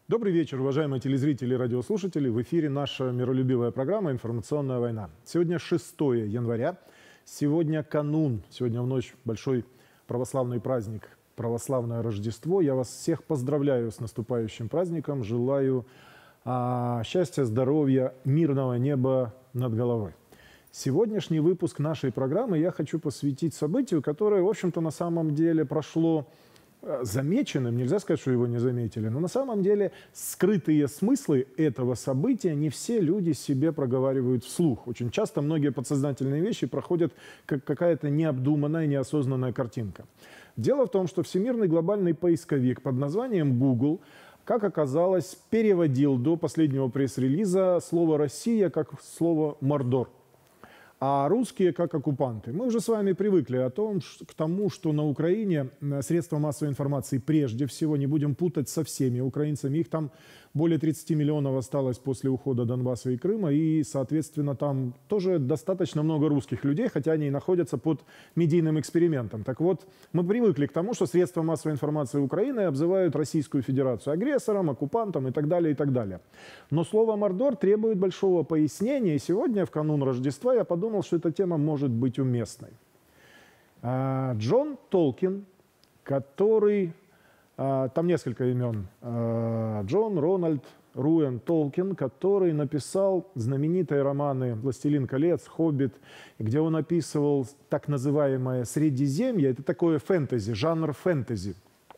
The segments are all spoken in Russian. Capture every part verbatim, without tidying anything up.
Добрый вечер, уважаемые телезрители и радиослушатели. В эфире наша миролюбивая программа «Информационная война». Сегодня шестое января, сегодня канун, сегодня в ночь большой православный праздник, православное Рождество. Я вас всех поздравляю с наступающим праздником, желаю а, счастья, здоровья, мирного неба над головой. Сегодняшний выпуск нашей программы я хочу посвятить событию, которое, в общем-то, на самом деле прошло замеченным, нельзя сказать, что его не заметили, но на самом деле скрытые смыслы этого события не все люди себе проговаривают вслух. Очень часто многие подсознательные вещи проходят как какая-то необдуманная, неосознанная картинка. Дело в том, что всемирный глобальный поисковик под названием Google, как оказалось, переводил до последнего пресс-релиза слово «Россия» как слово «Мордор», а русские как оккупанты. Мы уже с вами привыкли о том, к тому, что на Украине средства массовой информации прежде всего, не будем путать со всеми украинцами, их там более тридцати миллионов осталось после ухода Донбасса и Крыма, и, соответственно, там тоже достаточно много русских людей, хотя они и находятся под медийным экспериментом. Так вот, мы привыкли к тому, что средства массовой информации Украины обзывают Российскую Федерацию агрессором, оккупантом и так далее, и так далее. Но слово «Мордор» требует большого пояснения, и сегодня, в канун Рождества, я подумал, что эта тема может быть уместной. Джон Толкин, который... Там несколько имен. Джон, Рональд, Руэн Толкин, который написал знаменитые романы «Властелин колец», «Хоббит», где он описывал так называемое Средиземье. Это такое фэнтези, жанр фэнтези.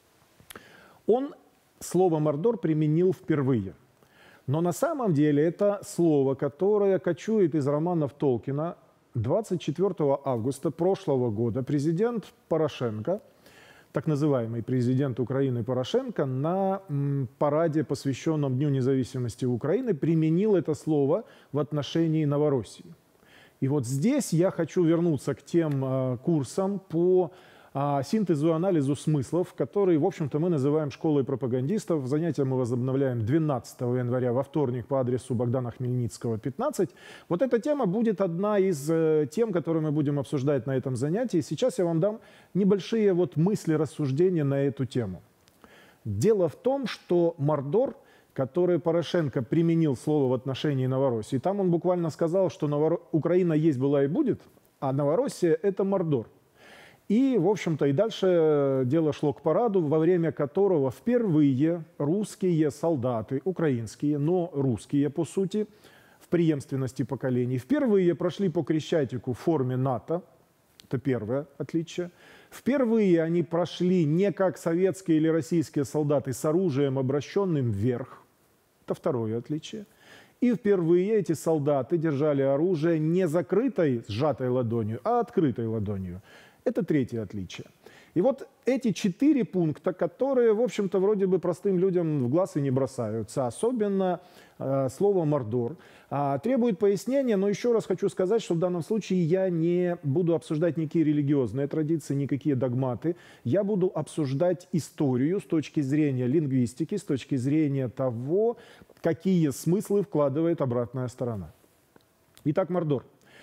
Он слово «Мордор» применил впервые. Но на самом деле это слово, которое кочует из романов Толкина. двадцать четвёртого августа прошлого года президент Порошенко, так называемый президент Украины Порошенко, на м, параде, посвященном Дню независимости Украины, применил это слово в отношении Новороссии. И вот здесь я хочу вернуться к тем э, курсам по э, синтезу и анализу смыслов, которые, в общем-то, мы называем школой пропагандистов. Занятия мы возобновляем двенадцатого января во вторник по адресу Богдана Хмельницкого, пятнадцать. Вот эта тема будет одна из э, тем, которые мы будем обсуждать на этом занятии. Сейчас я вам дам небольшие вот мысли, рассуждения на эту тему. Дело в том, что Мордор, который Порошенко применил слово в отношении Новороссии, там он буквально сказал, что Новор... Украина есть, была и будет, а Новороссия – это Мордор. И, в общем-то, и дальше дело шло к параду, во время которого впервые русские солдаты, украинские, но русские, по сути, в преемственности поколений, впервые прошли по Крещатику в форме НАТО. Это первое отличие. Впервые они прошли не как советские или российские солдаты с оружием, обращенным вверх. Это второе отличие. И впервые эти солдаты держали оружие не закрытой, сжатой ладонью, а открытой ладонью. Это третье отличие. И вот эти четыре пункта, которые, в общем-то, вроде бы простым людям в глаз и не бросаются, особенно э, слово «мордор», э, требует пояснения, но еще раз хочу сказать, что в данном случае я не буду обсуждать никакие религиозные традиции, никакие догматы. Я буду обсуждать историю с точки зрения лингвистики, с точки зрения того, какие смыслы вкладывает обратная сторона. Итак, «мордор».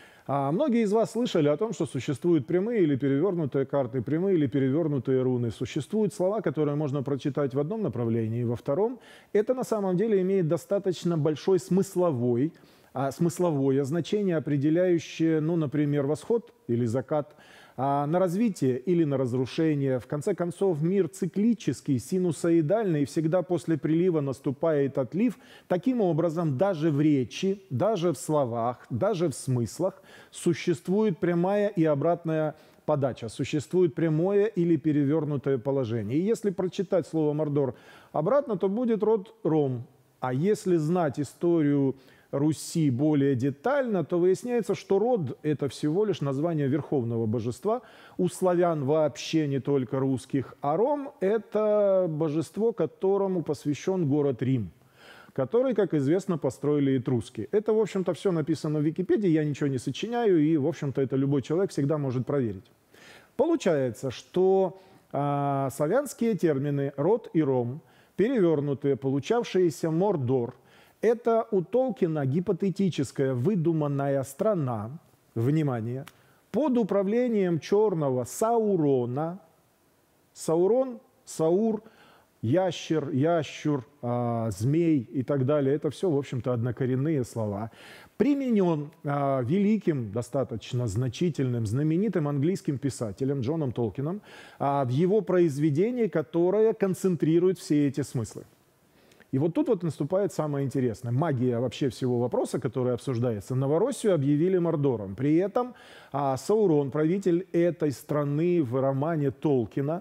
А многие из вас слышали о том, что существуют прямые или перевернутые карты, прямые или перевернутые руны. Существуют слова, которые можно прочитать в одном направлении, во втором. Это на самом деле имеет достаточно большой смысловой, а, смысловое значение, определяющее, ну, например, восход или закат, а, на развитие или на разрушение. В конце концов, мир циклический, синусоидальный, и всегда после прилива наступает отлив. Таким образом, даже в речи, даже в словах, даже в смыслах существует прямая и обратная подача, существует прямое или перевернутое положение. И если прочитать слово «мордор» обратно, то будет род «ром». А если знать историю Руси более детально, то выясняется, что род – это всего лишь название верховного божества. У славян вообще не только русских, а Ром – это божество, которому посвящен город Рим, который, как известно, построили этруски. Это, в общем-то, все написано в Википедии, я ничего не сочиняю, и, в общем-то, это любой человек всегда может проверить. Получается, что э, славянские термины «род» и «ром», перевернутые, получавшиеся «мордор», это у Толкина гипотетическая выдуманная страна, внимание, под управлением черного Саурона. Саурон, Саур, ящер, ящур, а, змей и так далее. Это все, в общем-то, однокоренные слова. Применен а, великим, достаточно значительным, знаменитым английским писателем Джоном Толкином а, в его произведении, которое концентрирует все эти смыслы. И вот тут вот наступает самое интересное. Магия вообще всего вопроса, который обсуждается. Новороссию объявили Мордором. При этом а, Саурон, правитель этой страны в романе Толкина,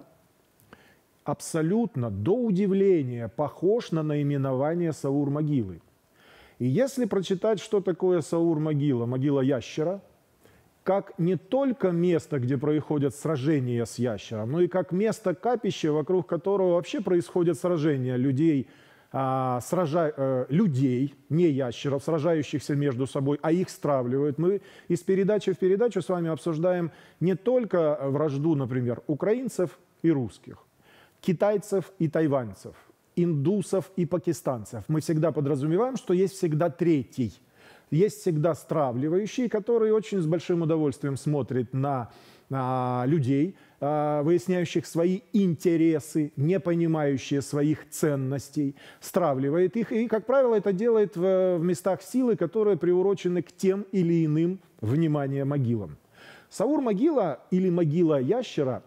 абсолютно, до удивления, похож на наименование Саур-могилы. И если прочитать, что такое Саур-могила, могила ящера, как не только место, где происходят сражения с ящером, но и как место капища, вокруг которого вообще происходят сражения людей, а, сража... э, людей, не ящеров, сражающихся между собой, а их стравливают. Мы из передачи в передачу с вами обсуждаем не только вражду, например, украинцев и русских, китайцев и тайваньцев, индусов и пакистанцев. Мы всегда подразумеваем, что есть всегда третий. Есть всегда стравливающий, который очень с большим удовольствием смотрит на, на людей, а, выясняющих свои интересы, не понимающие своих ценностей, стравливает их. И, как правило, это делает в, в местах силы, которые приурочены к тем или иным, внимание, могилам. Саур-могила или могила ящера,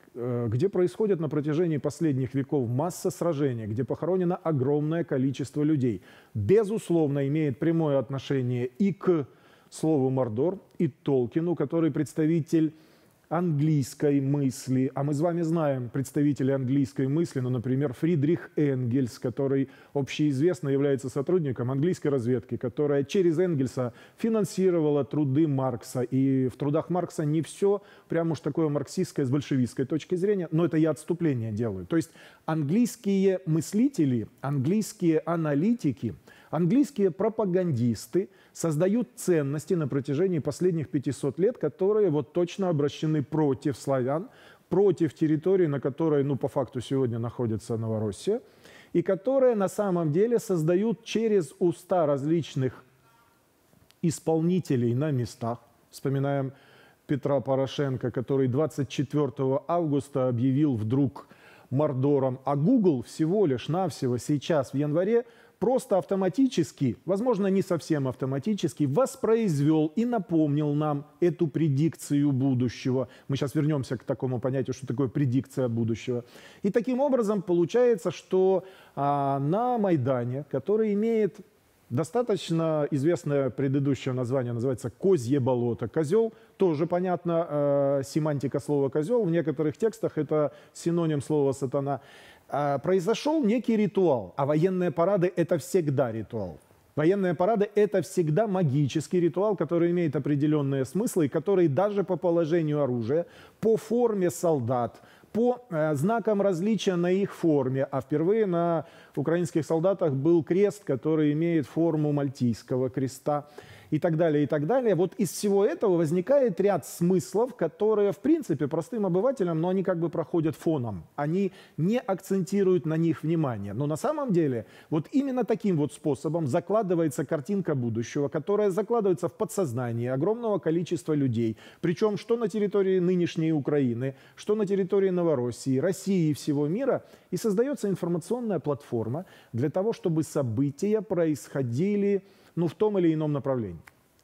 где происходит на протяжении последних веков масса сражений, где похоронено огромное количество людей, безусловно, имеет прямое отношение и к слову Мордор, и Толкину, который представитель английской мысли. А мы с вами знаем представителей английской мысли, ну, например, Фридрих Энгельс, который общеизвестно является сотрудником английской разведки, которая через Энгельса финансировала труды Маркса. И в трудах Маркса не все прям уж такое марксистское с большевистской точки зрения, но это я отступление делаю. То есть английские мыслители, английские аналитики, английские пропагандисты создают ценности на протяжении последних пятисот лет, которые вот точно обращены против славян, против территории, на которой, ну, по факту сегодня находится Новороссия, и которые на самом деле создают через уста различных исполнителей на местах. Вспоминаем Петра Порошенко, который двадцать четвёртого августа объявил вдруг Мордором, а Google всего лишь навсего сейчас в январе просто автоматически, возможно, не совсем автоматически, воспроизвел и напомнил нам эту предикцию будущего. Мы сейчас вернемся к такому понятию, что такое предикция будущего. И таким образом получается, что а, на Майдане, который имеет достаточно известное предыдущее название, называется «Козье болото». Козел, тоже понятно, э, семантика слова «козел». В некоторых текстах это синоним слова «сатана». Э, произошел некий ритуал, а военные парады – это всегда ритуал. Военные парады – это всегда магический ритуал, который имеет определенные смыслы, и который даже по положению оружия, по форме солдат, по э, знакам различия на их форме, а впервые на украинских солдатах был крест, который имеет форму мальтийского креста, и так далее, и так далее. Вот из всего этого возникает ряд смыслов, которые, в принципе, простым обывателям, но они как бы проходят фоном. Они не акцентируют на них внимание. Но на самом деле вот именно таким вот способом закладывается картинка будущего, которая закладывается в подсознание огромного количества людей. Причем что на территории нынешней Украины, что на территории Новороссии, России и всего мира. И создается информационная платформа для того, чтобы события происходили, ну, в том или ином направлении.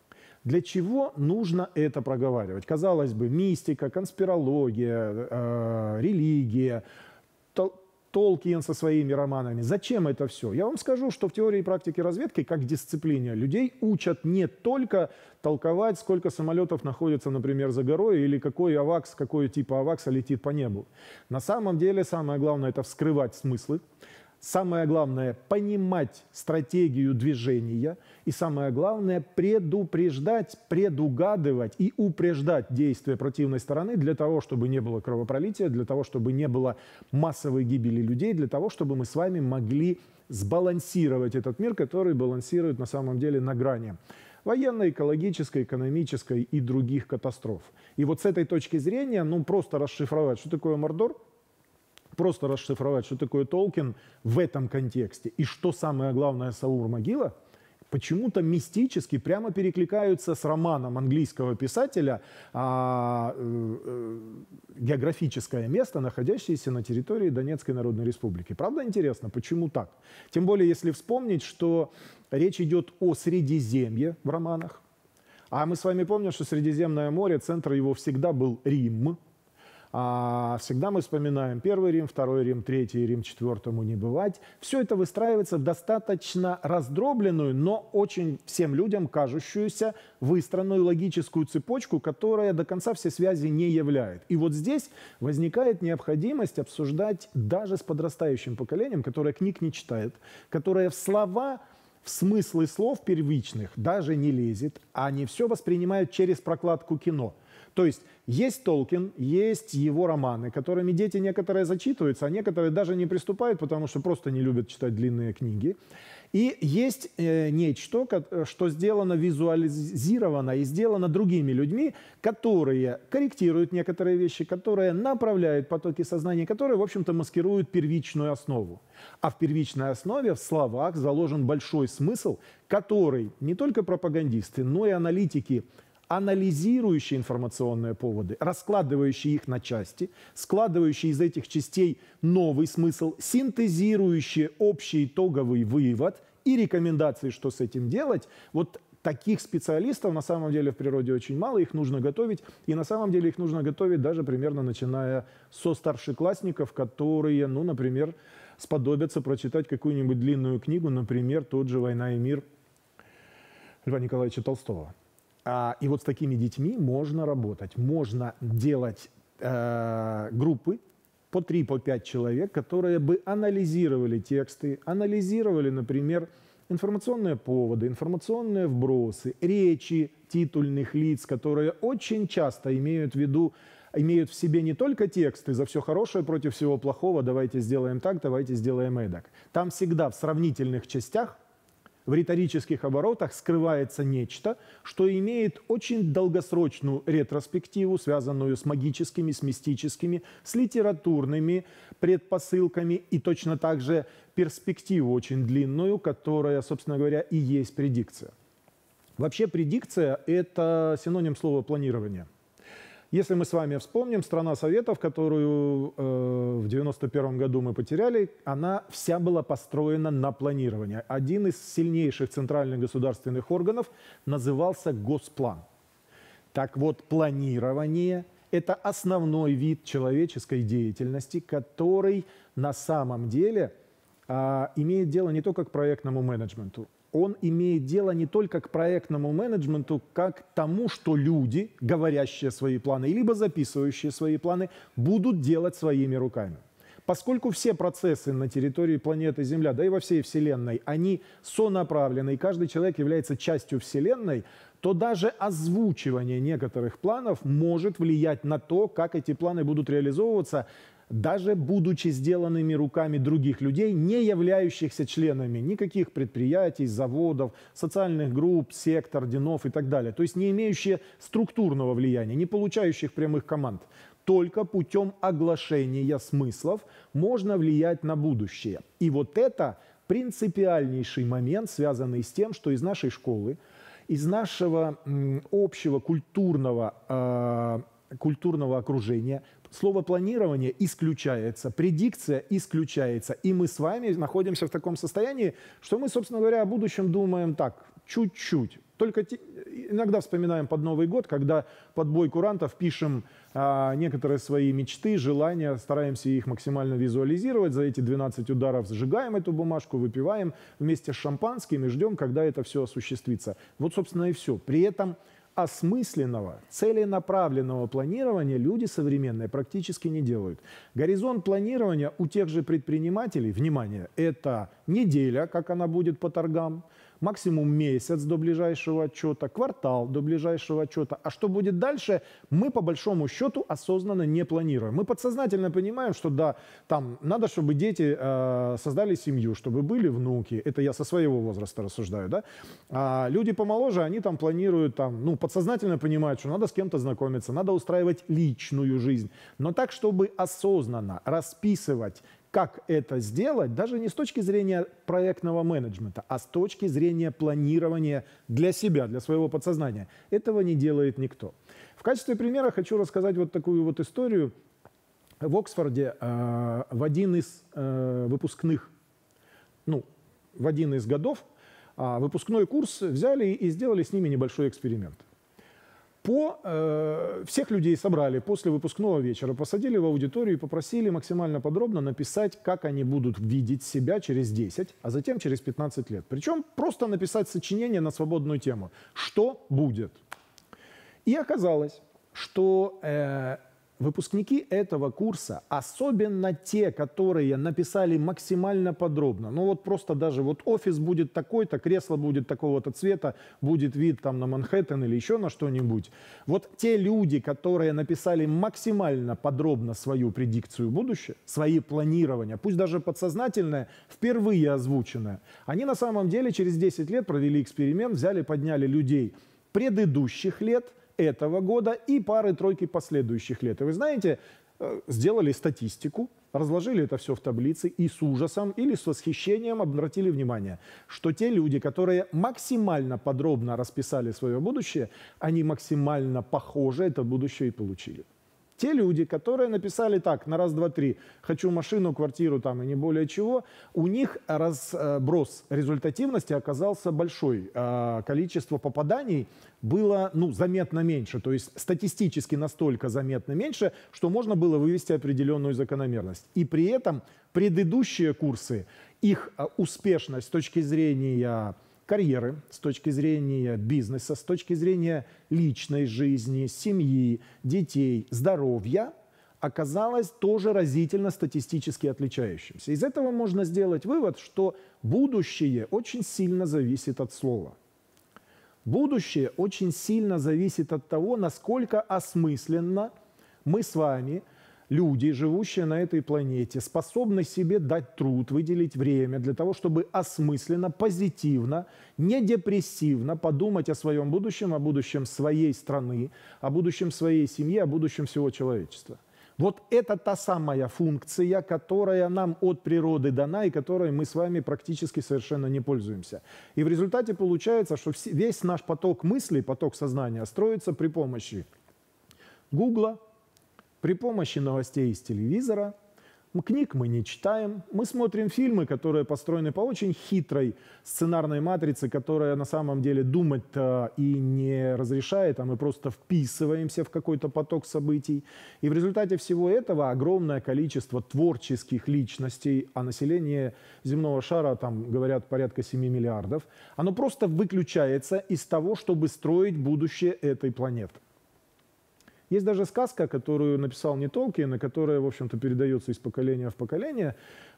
Для чего нужно это проговаривать? Казалось бы, мистика, конспирология, э, религия, Тол- Толкин со своими романами. Зачем это все? Я вам скажу, что в теории и практике разведки, как дисциплине, людей учат не только толковать, сколько самолетов находится, например, за горой, или какой авакс, какой тип авакса летит по небу. На самом деле самое главное – это вскрывать смыслы. Самое главное – понимать стратегию движения. И самое главное – предупреждать, предугадывать и упреждать действия противной стороны для того, чтобы не было кровопролития, для того, чтобы не было массовой гибели людей, для того, чтобы мы с вами могли сбалансировать этот мир, который балансирует на самом деле на грани военной, экологической, экономической и других катастроф. И вот с этой точки зрения, ну, просто расшифровать, что такое Мордор, просто расшифровать, что такое Толкин в этом контексте и что самое главное Саур-могила, почему-то мистически прямо перекликаются с романом английского писателя а, э, «Географическое место, находящееся на территории Донецкой Народной Республики». Правда интересно, почему так? Тем более, если вспомнить, что речь идет о Средиземье в романах. А мы с вами помним, что Средиземное море, центр его всегда был Рим. А всегда мы вспоминаем Первый Рим, Второй Рим, Третий Рим, Четвертому не бывать. Все это выстраивается в достаточно раздробленную, но очень всем людям кажущуюся выстроенную логическую цепочку, которая до конца все связи не являет. И вот здесь возникает необходимость обсуждать даже с подрастающим поколением, которое книг не читает, которое в слова, в смыслы слов первичных даже не лезет, а они все воспринимают через прокладку кино. То есть есть Толкин, есть его романы, которыми дети некоторые зачитываются, а некоторые даже не приступают, потому что просто не любят читать длинные книги. И есть э, нечто, что сделано визуализировано и сделано другими людьми, которые корректируют некоторые вещи, которые направляют потоки сознания, которые, в общем-то, маскируют первичную основу. А в первичной основе, в словах, заложен большой смысл, который не только пропагандисты, но и аналитики, анализирующие информационные поводы, раскладывающие их на части, складывающие из этих частей новый смысл, синтезирующие общий итоговый вывод и рекомендации, что с этим делать. Вот таких специалистов на самом деле в природе очень мало, их нужно готовить. И на самом деле их нужно готовить даже примерно начиная со старшеклассников, которые, ну, например, сподобятся прочитать какую-нибудь длинную книгу, например, тот же «Война и мир» Льва Николаевича Толстого. А, и вот с такими детьми можно работать. Можно делать э, группы по три, по пять человек, которые бы анализировали тексты, анализировали, например, информационные поводы, информационные вбросы, речи титульных лиц, которые очень часто имеют в виду, имеют в себе не только тексты «за все хорошее против всего плохого», «давайте сделаем так, давайте сделаем эдак». Там всегда в сравнительных частях, в риторических оборотах скрывается нечто, что имеет очень долгосрочную ретроспективу, связанную с магическими, с мистическими, с литературными предпосылками и точно так же перспективу очень длинную, которая, собственно говоря, и есть предикция. Вообще предикция – это синоним слова планирование. Если мы с вами вспомним, страна Советов, которую э, в девяносто первом году мы потеряли, она вся была построена на планирование. Один из сильнейших центральных государственных органов назывался Госплан. Так вот, планирование – это основной вид человеческой деятельности, который на самом деле э, имеет дело не только к проектному менеджменту. Он имеет дело не только к проектному менеджменту, как к тому, что люди, говорящие свои планы, либо записывающие свои планы, будут делать своими руками. Поскольку все процессы на территории планеты Земля, да и во всей Вселенной, они сонаправлены, и каждый человек является частью Вселенной, то даже озвучивание некоторых планов может влиять на то, как эти планы будут реализовываться, даже будучи сделанными руками других людей, не являющихся членами никаких предприятий, заводов, социальных групп, сект, орденов и так далее. То есть не имеющие структурного влияния, не получающих прямых команд. Только путем оглашения смыслов можно влиять на будущее. И вот это принципиальнейший момент, связанный с тем, что из нашей школы, из нашего м, общего культурного, э, культурного окружения слово «планирование» исключается, предикция исключается. И мы с вами находимся в таком состоянии, что мы, собственно говоря, о будущем думаем так, чуть-чуть. Только иногда вспоминаем под Новый год, когда под бой курантов пишем а, некоторые свои мечты, желания, стараемся их максимально визуализировать. За эти двенадцать ударов сжигаем эту бумажку, выпиваем вместе с шампанским и ждем, когда это все осуществится. Вот, собственно, и все. При этом осмысленного, целенаправленного планирования люди современные практически не делают. Горизонт планирования у тех же предпринимателей, внимание, это неделя, как она будет по торгам, максимум месяц до ближайшего отчета, квартал до ближайшего отчета. А что будет дальше, мы по большому счету осознанно не планируем. Мы подсознательно понимаем, что да, там надо, чтобы дети э, создали семью, чтобы были внуки. Это я со своего возраста рассуждаю, да. А люди помоложе, они там планируют, там, ну, подсознательно понимают, что надо с кем-то знакомиться, надо устраивать личную жизнь. Но так, чтобы осознанно расписывать, как это сделать, даже не с точки зрения проектного менеджмента, а с точки зрения планирования для себя, для своего подсознания. Этого не делает никто. В качестве примера хочу рассказать вот такую вот историю. В Оксфорде э, в один из э, выпускных, ну, в один из годов э, выпускной курс взяли и сделали с ними небольшой эксперимент. По, э, всех людей собрали после выпускного вечера, посадили в аудиторию и попросили максимально подробно написать, как они будут видеть себя через десять, а затем через пятнадцать лет. Причем просто написать сочинение на свободную тему. Что будет? И оказалось, что э, выпускники этого курса, особенно те, которые написали максимально подробно, ну вот просто даже вот офис будет такой-то, кресло будет такого-то цвета, будет вид там на Манхэттен или еще на что-нибудь. Вот те люди, которые написали максимально подробно свою предикцию будущего, свои планирования, пусть даже подсознательное, впервые озвученное, они на самом деле через десять лет провели эксперимент, взяли, подняли людей предыдущих лет, этого года и пары-тройки последующих лет. И вы знаете, сделали статистику, разложили это все в таблице и с ужасом или с восхищением обратили внимание, что те люди, которые максимально подробно расписали свое будущее, они максимально похоже это будущее и получили. Те люди, которые написали так, на раз, два, три, хочу машину, квартиру там и не более чего, у них разброс результативности оказался большой. Количество попаданий было ну, заметно меньше, то есть статистически настолько заметно меньше, что можно было вывести определенную закономерность. И при этом предыдущие курсы, их успешность с точки зрения карьеры, с точки зрения бизнеса, с точки зрения личной жизни, семьи, детей, здоровья, оказалось тоже разительно статистически отличающимся. Из этого можно сделать вывод, что будущее очень сильно зависит от слова. Будущее очень сильно зависит от того, насколько осмысленно мы с вами, люди, живущие на этой планете, способны себе дать труд, выделить время для того, чтобы осмысленно, позитивно, не депрессивно подумать о своем будущем, о будущем своей страны, о будущем своей семьи, о будущем всего человечества. Вот это та самая функция, которая нам от природы дана и которой мы с вами практически совершенно не пользуемся. И в результате получается, что весь наш поток мыслей, поток сознания строится при помощи Гугла, при помощи новостей из телевизора. Книг мы не читаем, мы смотрим фильмы, которые построены по очень хитрой сценарной матрице, которая на самом деле думать-то и не разрешает, а мы просто вписываемся в какой-то поток событий. И в результате всего этого огромное количество творческих личностей, а население земного шара, там говорят, порядка семи миллиардов, оно просто выключается из того, чтобы строить будущее этой планеты. Есть даже сказка, которую написал не Толкин, и которая, в общем-то, передается из поколения в поколение,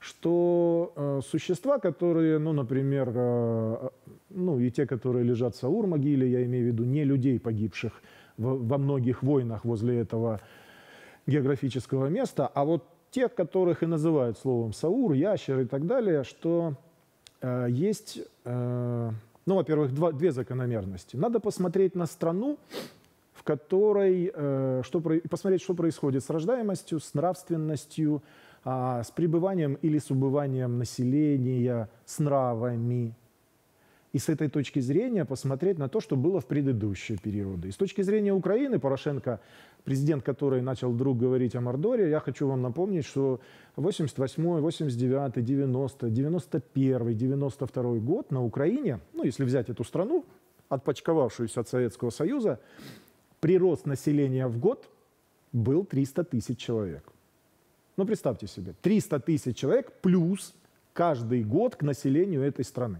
что э, существа, которые, ну, например, э, ну, и те, которые лежат в Саур-могиле, я имею в виду не людей, погибших в, во многих войнах возле этого географического места, а вот тех, которых и называют словом Саур, ящер и так далее, что э, есть, э, ну, во-первых, два, две закономерности. Надо посмотреть на страну, в которой, э, что, посмотреть, что происходит с рождаемостью, с нравственностью, э, с пребыванием или с убыванием населения, с нравами. И с этой точки зрения посмотреть на то, что было в предыдущие периоды. И с точки зрения Украины, Порошенко, президент, который начал вдруг говорить о Мордоре, я хочу вам напомнить, что восемьдесят восьмой, восемьдесят девятый, девяностый, девяносто первый, девяносто второй год на Украине, ну, если взять эту страну, отпочковавшуюся от Советского Союза, прирост населения в год был триста тысяч человек. Ну, представьте себе, триста тысяч человек плюс каждый год к населению этой страны.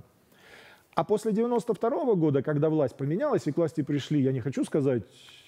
А после девяносто второго года, когда власть поменялась и к власти пришли, я не хочу сказать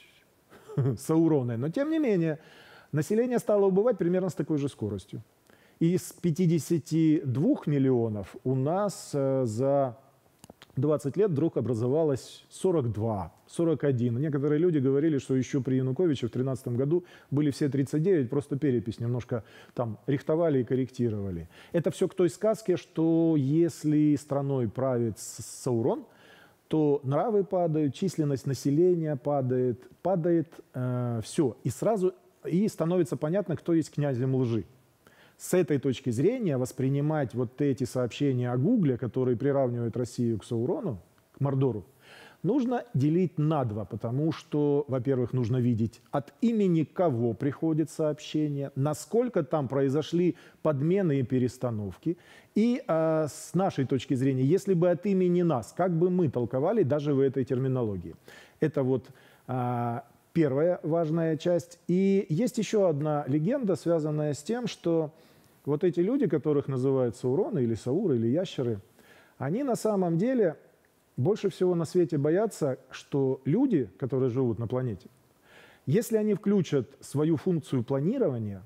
сауроны, но тем не менее, население стало убывать примерно с такой же скоростью. И из пятидесяти двух миллионов у нас э, за двадцать лет вдруг образовалось сорок два, сорок один. Некоторые люди говорили, что еще при Януковиче в тринадцатом году были все тридцать девять, просто перепись немножко там рихтовали и корректировали. Это все к той сказке, что если страной правит Саурон, то нравы падают, численность населения падает, падает э, все. И сразу и становится понятно, кто есть князем лжи. С этой точки зрения воспринимать вот эти сообщения о Гугле, которые приравнивают Россию к Саурону, к Мордору, нужно делить на два, потому что, во-первых, нужно видеть, от имени кого приходит сообщение, насколько там произошли подмены и перестановки. И э, с нашей точки зрения, если бы от имени нас, как бы мы толковали даже в этой терминологии. Это вот э, первая важная часть. И есть еще одна легенда, связанная с тем, что вот эти люди, которых называют Сауроны или Сауры или ящеры, они на самом деле... Больше всего на свете боятся, что люди, которые живут на планете, если они включат свою функцию планирования,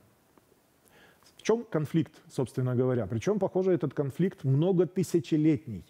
в чем конфликт, собственно говоря, причем, похоже, этот конфликт многотысячелетний.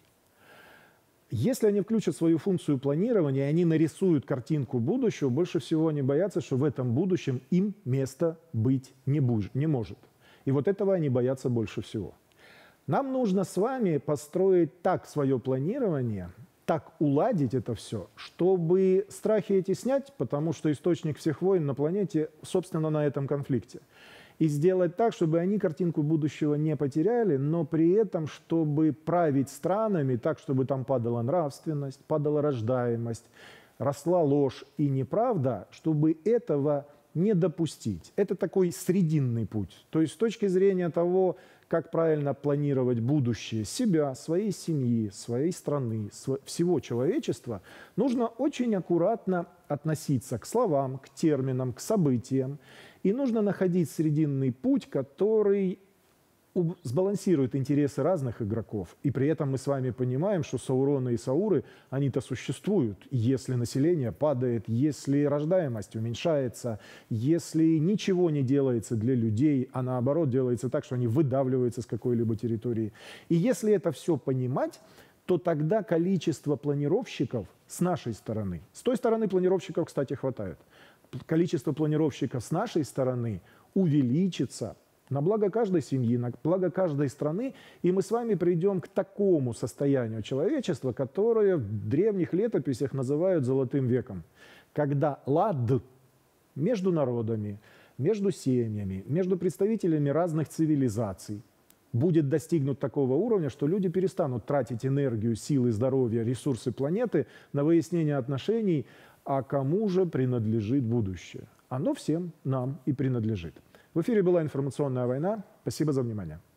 Если они включат свою функцию планирования, и они нарисуют картинку будущего, больше всего они боятся, что в этом будущем им места быть не, буж- не может. И вот этого они боятся больше всего. Нам нужно с вами построить так свое планирование, так уладить это все, чтобы страхи эти снять, потому что источник всех войн на планете, собственно, на этом конфликте. И сделать так, чтобы они картинку будущего не потеряли, но при этом, чтобы править странами так, чтобы там падала нравственность, падала рождаемость, росла ложь и неправда, чтобы этого не допустить. Это такой срединный путь. То есть с точки зрения того, как правильно планировать будущее себя, своей семьи, своей страны, всего человечества, нужно очень аккуратно относиться к словам, к терминам, к событиям. И нужно находить срединный путь, который сбалансирует интересы разных игроков. И при этом мы с вами понимаем, что Сауроны и Сауры, они-то существуют, если население падает, если рождаемость уменьшается, если ничего не делается для людей, а наоборот делается так, что они выдавливаются с какой-либо территории. И если это все понимать, то тогда количество планировщиков с нашей стороны, с той стороны планировщиков, кстати, хватает, количество планировщиков с нашей стороны увеличится на благо каждой семьи, на благо каждой страны, и мы с вами придем к такому состоянию человечества, которое в древних летописях называют золотым веком, когда лад между народами, между семьями, между представителями разных цивилизаций будет достигнут такого уровня, что люди перестанут тратить энергию, силы, здоровье, ресурсы планеты на выяснение отношений, а кому же принадлежит будущее. Оно всем нам и принадлежит. В эфире была «Информационная война». Спасибо за внимание.